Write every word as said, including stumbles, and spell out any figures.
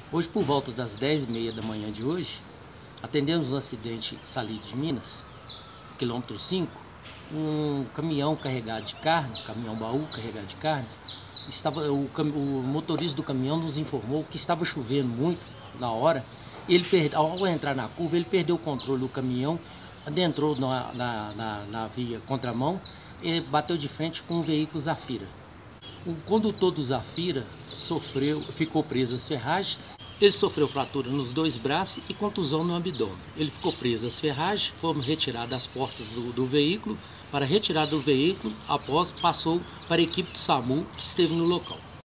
Hoje, por volta das dez e meia da manhã de hoje, atendemos um acidente em Salitre de Minas, quilômetro cinco, um caminhão carregado de carne, caminhão baú carregado de carnes, estava, o, o motorista do caminhão nos informou que estava chovendo muito na hora. Ele perde, ao entrar na curva, ele perdeu o controle do caminhão, adentrou na, na, na, na via contramão e bateu de frente com um veículo Zafira. O condutor do Zafira sofreu, ficou preso às ferragens. Ele sofreu fratura nos dois braços e contusão no abdômen. Ele ficou preso às ferragens, fomos retiradas as portas do, do veículo. Para retirar do veículo, após passou para a equipe do SAMU que esteve no local.